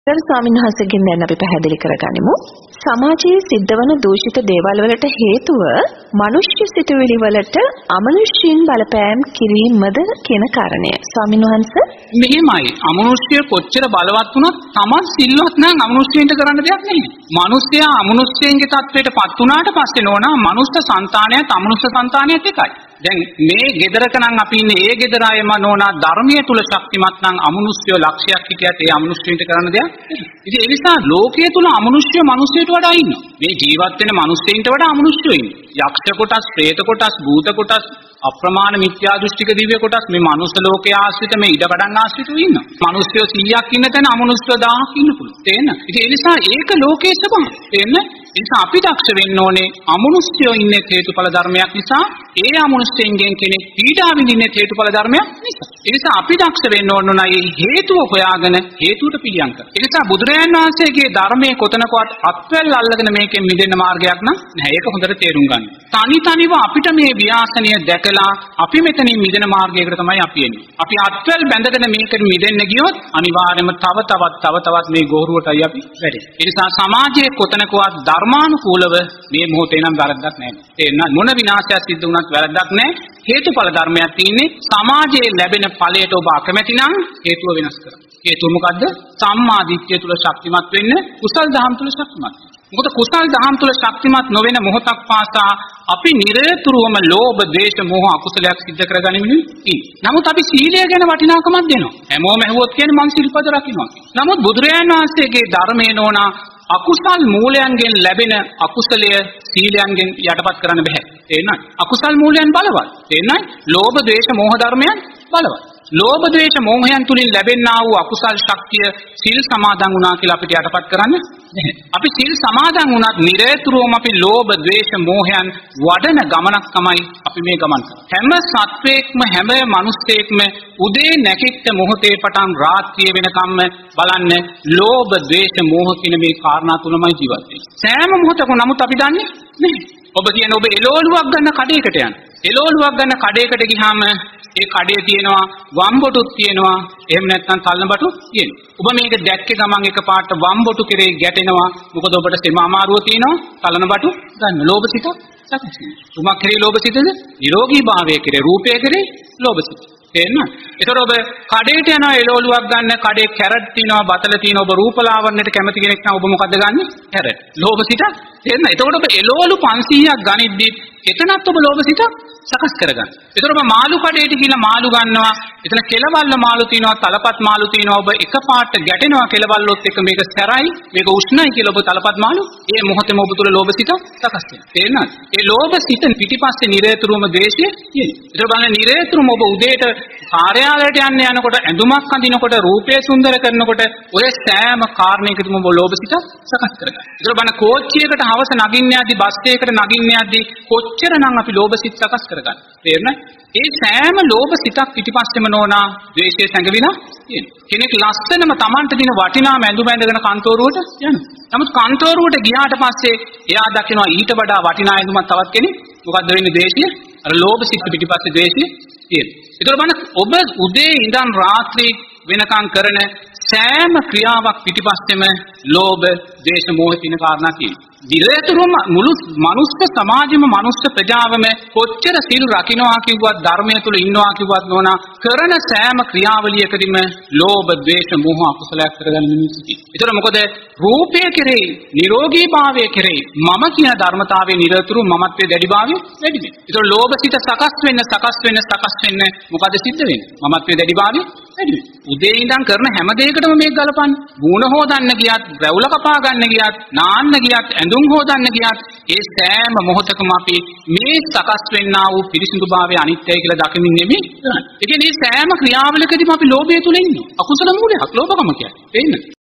ස්වාමීන් වහන්සේගෙන් දැන් අපි පැහැදිලි කරගනිමු. සමාජයේ සිද්ධවන දූෂිත දේවල් වලට හේතුව මනුෂ්‍ය සිතුවිලි වලට අමනුෂ්‍යයන් බලපෑම් කිරීමද කියන කාරණය. ස්වාමීන් වහන්සේ මෙහෙමයි. අමනුෂ්‍ය කොච්චර බලවත් වුණත් තමන් සිල්වත් නම් අමනුෂ්‍යයන්ට කරන්න දෙයක් නැහැ. මනුෂ්‍යයා අමනුෂ්‍යයන්ගේ තත්වයටපත් වුණාට පස්සේ නෝනා මනුෂ්‍ය సంతානයත් අමනුෂ්‍ය సంతානයත් එකයි. දැන් මේ ගෙදරක නම් අපි ඉන්නේ ඒ ගෙදර අයම නෝනා ධර්මයේ තුල ශක්තිමත් නම් අමනුෂ්‍ය ලක්ෂයක් හිටියත් ඒ අමනුෂ්‍යයන්ට කරන්න දෙයක්. ඉතින් ඒ නිසා ලෝකයේ තුල අමනුෂ්‍ය මිනිස්සුන්ට වඩා ඉන්නවා. මේ ජීවත් වෙන මිනිස්සුන්ට වඩා අමනුෂ්‍යෝ ඉන්නවා. යක්ෂ කොටස්, പ്രേත කොටස්, භූත කොටස්, අප්‍රමාණ මිත්‍යා දෘෂ්ටික දිව්‍ය කොටස් මේ මනුස්ස ලෝකයේ ආශ්‍රිත මේ ඉඩ කඩන් ආශ්‍රිතව ඉන්නවා. මිනිස්සුયો 100ක් ඉන්න තැන අමනුෂ්‍ය 1000ක් ඉන්න පුළුවන්. තේන්න? ඉතින් ඒ නිසා ඒක ලෝකයේ ස්වභාවය. තේන්න? ඒ නිසා අපි දක්ෂ වෙන්න ඕනේ අමනුෂ්‍යෝ ඉන්නේ හේතුඵල ධර්මයක් නිසා ඒ අමනුෂ්‍යයෙන් කෙනෙක් පීඩා විඳින්නේ හේතුඵල ධර්මයක් නිසා. ඒ නිසා අපි දක්ෂ වෙන්න ඕන නයි හේතුව හොයාගෙන හේතුවට පිළියම් කරන්න. ඒ නිසා බුදුරජාණන් වහන්සේගේ ධර්මයේ කොතනකවත් අත්වැල් අල්ලගෙන මේකෙන් මිදෙන්න මාර්ගයක් නැහැ. ඒක හොඳට තේරුම් ගන්න. තනිව අපිට මේ ව්‍යාසනය දැකලා අපි මෙතනින් මිදෙන මාර්ගයකට තමයි අපි එන්නේ. අපි අත්වැල් බැඳගෙන මේකට මිදෙන්න ගියොත් අනිවාර්යයෙන්ම තව තවත් මේ ගෝරුවටයි අපි වැටෙන්නේ. ඒ නිසා සමාජයේ කොතනකවත් ධර්මානුකූලව මේ මොහොතේ නම් වැරද්දක් නැහැ. ඒ මොන විනාශයක් සිද්ධ වුණත් වැරද්දක් නැහැ. හේතුඵල ධර්මයක් තියෙන්නේ. සමාජයේ ලැබෙන ඵලයට ඔබ අකමැති නම් හේතුව වෙනස් කරන්න. හේතුව මොකද්ද? සම්මා දිට්ඨිය තුල ශක්තිමත් වෙන්න, කුසල් දහම් තුල ශක්තිමත්. මොකද කුසල් දහම් තුල ශක්තිමත් නොවන මොහොතක් පාසා අපි නිරතුරුවම ලෝභ, ද්වේෂ, මෝහ අකුසලයක් සිද්ධ කරගනිමින් ඉන්නේ. නමුත් අපි සීලය ගැන වටිනාකමක් දෙනවා. හැමෝම ඇහුවොත් කියන්නේ මං සිල්පද රකින්නවා. නමුත් බුදුරජාණන් වහන්සේගේ ධර්මයේ නෝනා අකුසල් මූලයන්ගෙන් ලැබෙන අකුසලය සීලයන්ගෙන් යටපත් කරන්න බෑ. තේරෙනවද? අකුසල් මූලයන් බලවත්. තේරෙනවද? ලෝභ, ද්වේෂ, මෝහ ධර්මයන් බලවත්. ලෝභ, ද්වේෂ, මෝහයන් තුලින් ලැබෙනා වූ අකුසල් ශක්තිය සිල් සමාදන් වුණා කියලා අපිට යටපත් කරන්න බෑ. අපි සිල් සමාදන් වුණත් නිරතුරුවම අපි ලෝභ, ද්වේෂ, මෝහයන් වඩන ගමනක් තමයි අපි මේ ගමන් කරන්නේ. හැම සත්වයක්ම හැම මිනිස්සෙක්ම උදේ නැගිට මොහොතේ පටන් රාත්‍රිය වෙනකම්ම බලන්න ලෝභ, ද්වේෂ, මෝහ කියන මේ කාරණා තුනමයි ජීවත් වෙන්නේ. සෑම මොහොතකම නමුත් අපි දන්නේ නැහැ. ඔබ කියන ඔබ එළවලුවක් ගන්න කඩේකට යන. එළවලුවක් ගන්න කඩේකට ගියාම ඒ කඩේ තියෙනවා වම්බොටුත් තියෙනවා, එහෙම නැත්නම් තල්ලබටු තියෙනවා. ඔබ මේක දැක්කේ ගමන් එකපාරට වම්බොටු කෙරේ ගැටෙනවා. මොකද ඔබට සෙම අමාරුව තියෙනවා. තල්ලබටු ගන්න ලෝභසිත සකස් වෙනවා. තුමක් කෙරේ ලෝභසිතද? නිරෝගී භාවය කෙරේ, රූපය කෙරේ ලෝභසිත. තේරෙනවද? ඒතර ඔබ කඩේට යනවා එළවලුවක් ගන්න, කඩේ කැරට් තියෙනවා, බතල තියෙනවා. ඔබ රූපලාවන්‍යයට කැමති කෙනෙක් නම් ඔබ මොකද්ද ගන්නෙ? කැරට්. ලෝභසිත. තේරෙනවද? එතකොට ඔබ එළවලු 500ක් ගනිද්දි එතනත් ඔබ ලෝභසිත සකස් කරගන්න. ඒතර ඔබ මාළු කඩේට ගිහලා මාළු ගන්නවා. එතන කෙලවල්ල මාළු තියෙනවා, තලපත් මාළු තියෙනවා. ඔබ එකපාරට ගැටෙනවා කෙලවල්ලොත් එක මේක සැරයි, මේක උෂ්ණයි කියලා ඔබ තලපත් මාළු ඒ මොහොතේම ඔබ තුල ලෝභසිත සකස් වෙනවා. තේරෙනවද? ඒ ලෝභසිත පිටිපස්සේ නිරේතුරුම ද්වේෂය තියෙනවා. ඒතර බලන්න නිරේතුරුම ඔබ උදේට කාර්යාලයට යනකොට ඇඳුමක් අඳිනකොට රූපය සුන්දර කරනකොට ඔය සෑම කාරණයකටම ඔබ ලෝභසිත සකස් කරගන්න. ඒතර බලන්න කෝච්චියකට හවස නගින්න යද්දි, බස් එකකට නගින්න යද්දි කොච්චරනම් අපි ලෝභසිත සකස් කරගන්න. තේරෙනවද? ඒ සෑම ලෝභසිතක් පිටිපස්සෙම නෝනා ද්වේෂය සැඟවිලා තියෙනවා. කෙනෙක් ලස්සනම Tamanට දින වටිනාම ඇඳුම ඇඳගෙන කන්තෝරුවට යනවා. නමුත් කන්තෝරුවට ගියාට පස්සේ එයා දකිනවා ඊට වඩා වටිනා ඇඳුමක් තවත් කෙනෙක්. මොකද්ද වෙන්නේ? ද්වේෂය. අර ලෝභසිත පිටිපස්සේ ද්වේෂය තියෙනවා. ඒතකොට බලන්න ඔබ උදේ ඉඳන් රාත්‍රී වෙනකම් කරන සෑම ක්‍රියාවක් පිටිපස්සෙම ලෝභ, ද්වේෂ, මෝහ කියන කාරණා තියෙනවා. දිරේතුරුම මුළු මනුස්ස සමාජෙම මනුස්ස ප්‍රජාවම කොච්චර සිල් රකින්නවා කිව්වත්, ධර්මයේ තුල ඉන්නවා කිව්වත් නෝනා කරන සෑම ක්‍රියාවලියකදීම ලෝභ, ද්වේෂ, මෝහ අකුසලයක් කරගන්න මිනිස්සු ඉන්නවා. ඒතර මොකද රූපය කෙරෙහි, නිරෝගී භාවය කෙරෙහි මම කියන ධර්මතාවයේ නිරතුරු මමත්වයේ දැඩිභාවය වැඩි වෙනවා. ඒතර ලෝභසිත සකස් වෙන්න මොකද සිද්ධ වෙන්නේ? මමත්වයේ දැඩිභාවය වැඩි වෙනවා. උදේ ඉඳන් කරන හැම දෙයකටම මේක ගලපන්න. ගුණ හොදන්න ගියත්, රැවුල කපා ගන්න ගියත්, නාන්න ගියත්, ඇඳුම් හොදන්න ගියත් ඒ සෑම මොහොතකම අපි මේ සකස් වෙන්නා වූ පිරිසිදුභාවය අනිත්‍යයි කියලා දකිමින් නෙමෙයි කරන්නේ. ඒ කියන්නේ මේ සෑම ක්‍රියාවලකදීම අපි ලෝභය තුල ඉන්නවා. අකුසල මූලයක් ලෝභකම කියන්නේ. තේින්න?